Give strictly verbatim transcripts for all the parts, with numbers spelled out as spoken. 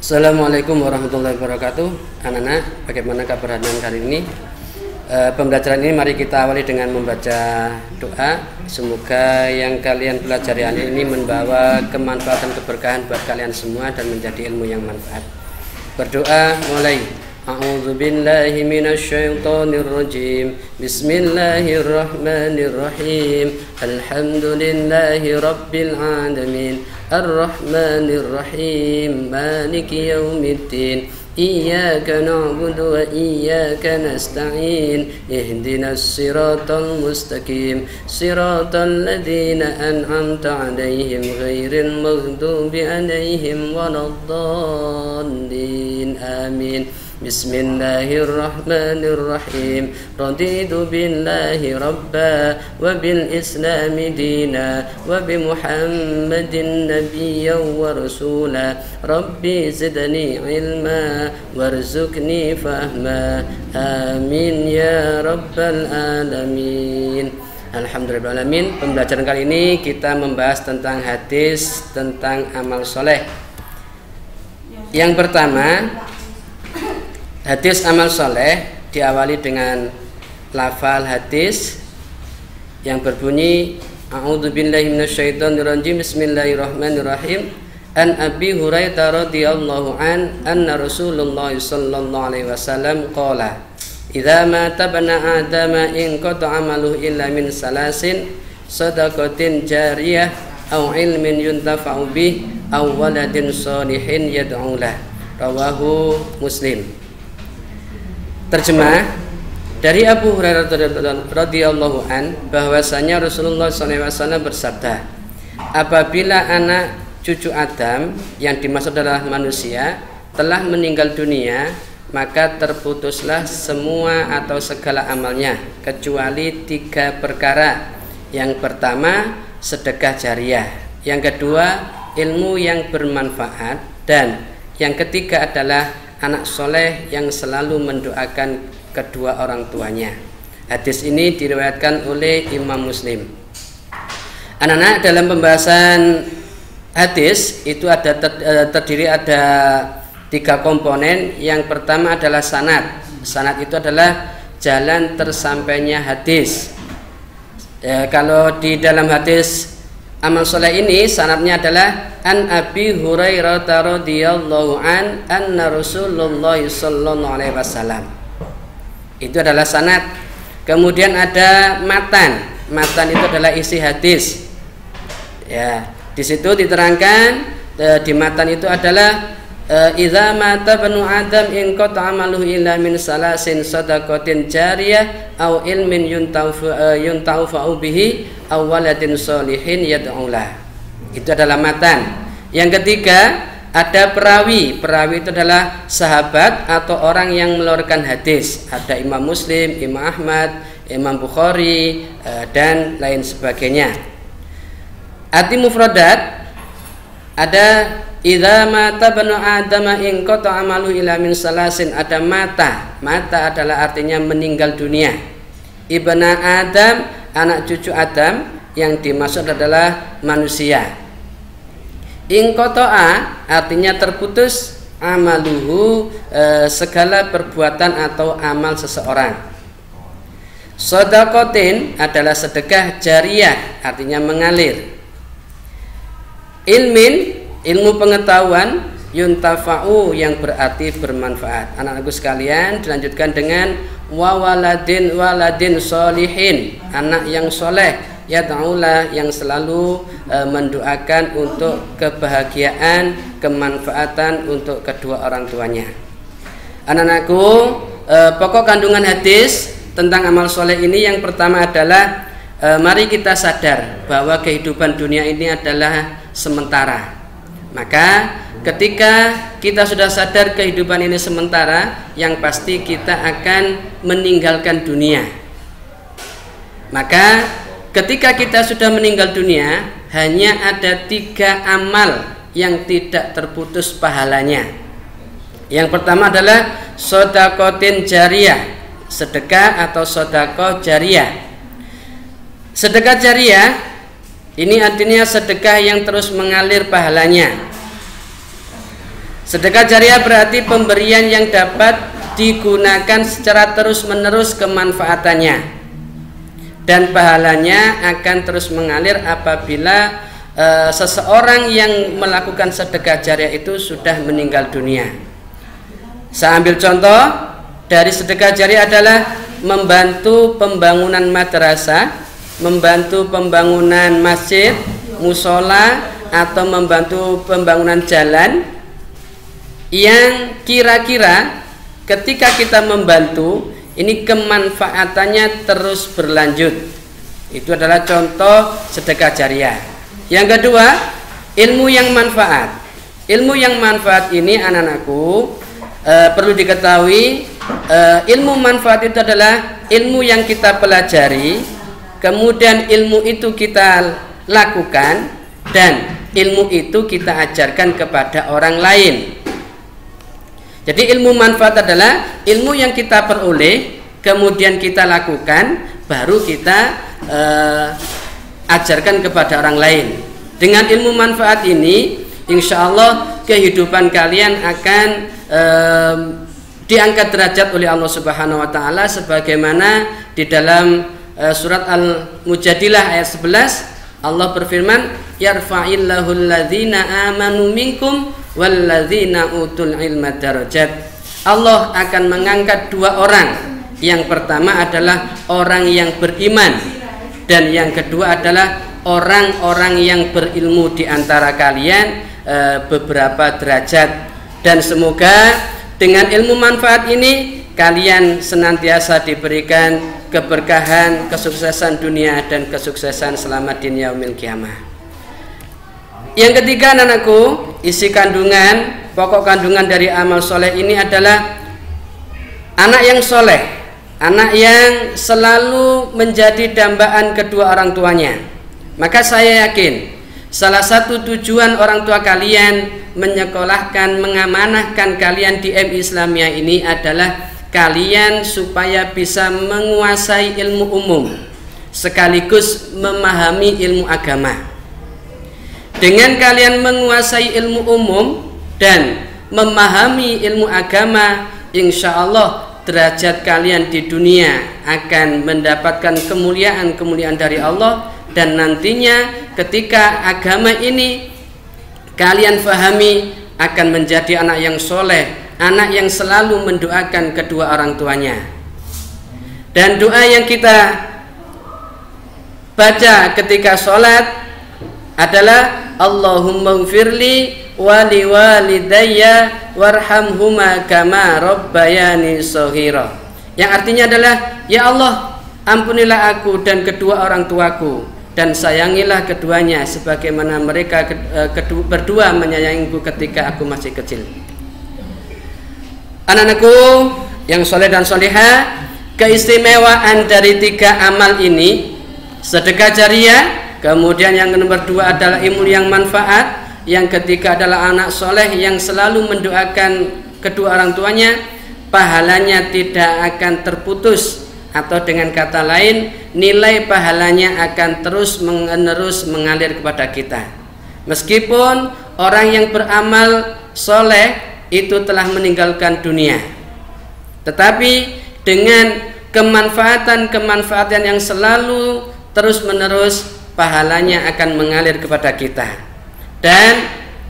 Assalamualaikum warahmatullahi wabarakatuh. Anak-anak, bagaimana kabar kalian kali ini? E, pembelajaran ini mari kita awali dengan membaca doa. Semoga yang kalian pelajari hari ini membawa kemanfaatan keberkahan buat kalian semua dan menjadi ilmu yang manfaat. Berdoa mulai. A'udzu billahi minasyaitonir rajim. Bismillahirrahmanirrahim. Alhamdulillahi rabbil alamin. Ar-Rahmanir Rahim. Maliki yaumiddin. Iyyaka na'budu wa iyyaka nasta'in. Ihdinas siratal mustaqim. Siratal ladzina an'amta 'alaihim ghairil maghdubi 'alaihim waladdallin. Amin. Bismillahirrahmanirrahim. Raditu billahi rabba wa bil islami dina wa bi Muhammadin nabiyyan wa rasula. Rabbi zidni ilma warzuqni fahma. Amin ya rabbal alamin. Alhamdulillah alamin. Pembelajaran kali ini kita membahas tentang hadis tentang amal soleh. Yang pertama, hadis amal soleh diawali dengan lafal hadis yang berbunyi A'udzu billahi minasyaitonir rajim. Bismillahirrahmanirrahim. An Abi Hurairah radhiyallahu an anna Rasulullah sallallahu alaihi wasallam qala idza mata bana adama in qata amaluhu illa min salasin sadaqatin jariyah aw ilmin yuntafa'u bih aw waladin shalihin yad'u lah. Rawahu Muslim. Terjemah dari Abu Hurairah radhiyallahu an bahwasanya Rasulullah shallallahu alaihi wasallam bersabda, apabila anak cucu Adam yang dimaksud adalah manusia telah meninggal dunia, maka terputuslah semua atau segala amalnya kecuali tiga perkara. Yang pertama, sedekah jariah. Yang kedua, ilmu yang bermanfaat. Dan yang ketiga adalah anak soleh yang selalu mendoakan kedua orang tuanya. Hadis ini diriwayatkan oleh Imam Muslim. Anak-anak, dalam pembahasan hadis itu ada ter, terdiri ada tiga komponen. Yang pertama adalah sanad. Sanad itu adalah jalan tersampainya hadis. E, kalau di dalam hadis amal soleh ini sanadnya adalah An Abi Hurairah radhiyallahu an anna Rasulullah sallallahu alaihi wasallam. Itu adalah sanad. Kemudian ada matan. Matan itu adalah isi hadis. Ya, di situ diterangkan e, di matan itu adalah idza mata banu adam in qata amaluhu illa min salasin sadaqatin jariyah aw ilmin yuntaufu yuntaufu bihi aw waladin sholihin yad'u lah. Itu adalah matan. Yang ketiga ada perawi. Perawi itu adalah sahabat atau orang yang meluruskan hadis. Ada Imam Muslim, Imam Ahmad, Imam Bukhari dan lain sebagainya. Arti mufradat ada idza mata banu adama in qata amalu ila min salasin. Ada mata. Mata adalah artinya meninggal dunia. Ibna Adam, anak cucu Adam, yang dimaksud adalah manusia. In qata'a artinya terputus, amaluhu e, segala perbuatan atau amal seseorang. Shadaqatin adalah sedekah jariyah, artinya mengalir. Ilmin, ilmu pengetahuan, yuntafa'u yang berarti bermanfaat. Anak-anakku sekalian, dilanjutkan dengan wa waladin waladin sholihin, anak yang soleh, yad'ulah yang selalu e, mendoakan untuk kebahagiaan, kemanfaatan untuk kedua orang tuanya. Anak-anakku, e, pokok kandungan hadis tentang amal soleh ini yang pertama adalah e, mari kita sadar bahwa kehidupan dunia ini adalah sementara. Maka ketika kita sudah sadar kehidupan ini sementara, yang pasti kita akan meninggalkan dunia. Maka ketika kita sudah meninggal dunia, hanya ada tiga amal yang tidak terputus pahalanya. Yang pertama adalah shadaqatin jariyah, sedekah atau sedekah jariyah. Sedekah jariyah ini artinya sedekah yang terus mengalir pahalanya. Sedekah jariah berarti pemberian yang dapat digunakan secara terus-menerus kemanfaatannya, dan pahalanya akan terus mengalir apabila uh, seseorang yang melakukan sedekah jariah itu sudah meninggal dunia. Saya ambil contoh dari sedekah jariah adalah membantu pembangunan madrasah, membantu pembangunan masjid, musola, atau membantu pembangunan jalan yang kira-kira ketika kita membantu ini kemanfaatannya terus berlanjut. Itu adalah contoh sedekah jariah. Yang kedua, ilmu yang manfaat. Ilmu yang manfaat ini anak-anakku e, perlu diketahui, e, ilmu manfaat itu adalah ilmu yang kita pelajari, kemudian ilmu itu kita lakukan, dan ilmu itu kita ajarkan kepada orang lain. Jadi ilmu manfaat adalah ilmu yang kita peroleh, kemudian kita lakukan, baru kita uh, ajarkan kepada orang lain. Dengan ilmu manfaat ini, insya Allah kehidupan kalian akan uh, diangkat derajat oleh Allah Subhanahu Wa Taala, sebagaimana di dalam uh, surat Al-Mujadilah ayat sebelas Allah berfirman, yarfa'illahu alladzina amanu minkum walladzina utul ilma darajat. Allah akan mengangkat dua orang. Yang pertama adalah orang yang beriman, dan yang kedua adalah orang-orang yang berilmu di antara kalian e, beberapa derajat. Dan semoga dengan ilmu manfaat ini kalian senantiasa diberikan keberkahan, kesuksesan dunia dan kesuksesan selamat di yaumil kiamah. Yang ketiga, anakku, isi kandungan, pokok kandungan dari amal soleh ini adalah anak yang soleh, anak yang selalu menjadi dambaan kedua orang tuanya. Maka saya yakin salah satu tujuan orang tua kalian menyekolahkan, mengamanahkan kalian di M I Islamiyah ini adalah kalian supaya bisa menguasai ilmu umum sekaligus memahami ilmu agama. Dengan kalian menguasai ilmu umum dan memahami ilmu agama, insya Allah derajat kalian di dunia akan mendapatkan kemuliaan-kemuliaan dari Allah, dan nantinya ketika agama ini kalian fahami akan menjadi anak yang soleh, anak yang selalu mendoakan kedua orang tuanya. Dan doa yang kita baca ketika sholat adalah Allahumma gfirli wali walidayya warhamhuma kama rabbayani shaghira, yang artinya adalah, ya Allah, ampunilah aku dan kedua orang tuaku, dan sayangilah keduanya sebagaimana mereka kedua, berdua menyayangiku ketika aku masih kecil. Anak-anakku yang soleh dan soleha, keistimewaan dari tiga amal ini, sedekah jariah, kemudian yang nomor dua adalah ilmu yang manfaat, yang ketiga adalah anak soleh yang selalu mendoakan kedua orang tuanya, pahalanya tidak akan terputus, atau dengan kata lain, nilai pahalanya akan terus menerus mengalir kepada kita. Meskipun orang yang beramal soleh itu telah meninggalkan dunia, tetapi dengan kemanfaatan-kemanfaatan yang selalu terus menerus, pahalanya akan mengalir kepada kita. Dan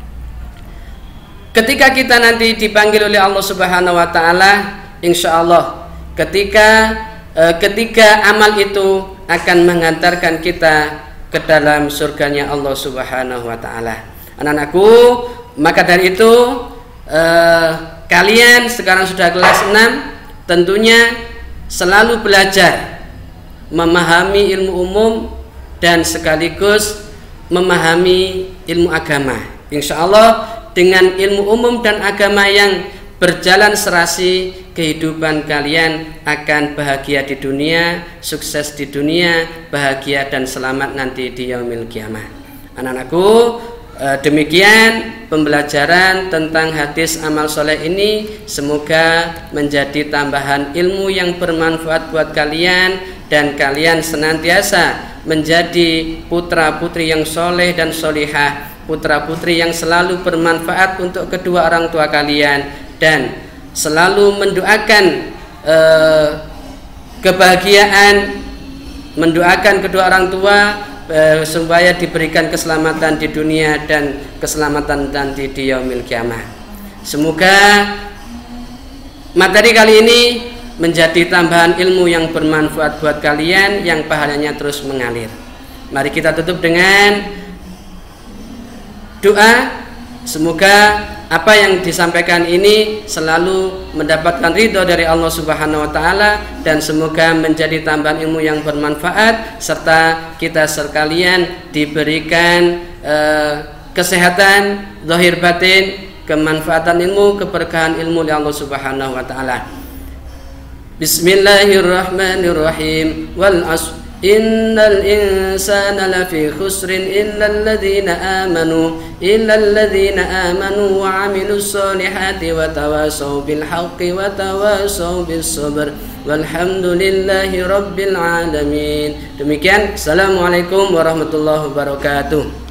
ketika kita nanti dipanggil oleh Allah Subhanahu Wa Taala, insya Allah ketika eh, ketika amal itu akan mengantarkan kita ke dalam surganya Allah Subhanahu Wa Taala. Anak-anakku, maka dari itu eh, kalian sekarang sudah kelas enam, tentunya selalu belajar memahami ilmu umum dan sekaligus memahami ilmu agama. Insya Allah dengan ilmu umum dan agama yang berjalan serasi, kehidupan kalian akan bahagia di dunia, sukses di dunia, bahagia dan selamat nanti di yaumil kiamah. Anak-anakku, demikian pembelajaran tentang hadis amal soleh ini. Semoga menjadi tambahan ilmu yang bermanfaat buat kalian, dan kalian senantiasa menjadi putra-putri yang soleh dan solihah, putra-putri yang selalu bermanfaat untuk kedua orang tua kalian, dan selalu mendoakan eh, kebahagiaan, mendoakan kedua orang tua eh, supaya diberikan keselamatan di dunia dan keselamatan nanti di yaumil kiamah. Semoga materi kali ini menjadi tambahan ilmu yang bermanfaat buat kalian, yang pahalanya terus mengalir. Mari kita tutup dengan doa. Semoga apa yang disampaikan ini selalu mendapatkan ridho dari Allah Subhanahu wa taala, dan semoga menjadi tambahan ilmu yang bermanfaat, serta kita sekalian diberikan eh, kesehatan zahir batin, kemanfaatan ilmu, keberkahan ilmu oleh Allah Subhanahu wa taala. Bismillahirrahmanirrahim. Wal asr innal insana lafi khusrin illa alladhina amanu illa alladhina amanu wa amilus solihati wa tawasaw bil haqqi wa tawasaw bis sabr walhamdulillahi rabbil alamin. Demikian, assalamualaikum warahmatullahi wabarakatuh.